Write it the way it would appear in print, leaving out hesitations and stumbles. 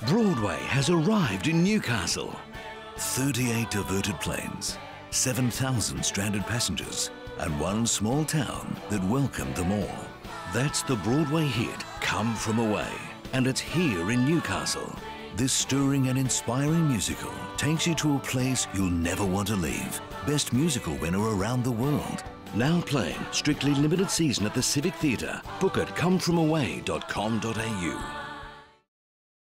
Broadway has arrived in Newcastle. 38 diverted planes, 7,000 stranded passengers, and one small town that welcomed them all. That's the Broadway hit, Come From Away, and it's here in Newcastle. This stirring and inspiring musical takes you to a place you'll never want to leave. Best musical winner around the world. Now playing, strictly limited season at the Civic Theatre. Book at comefromaway.com.au.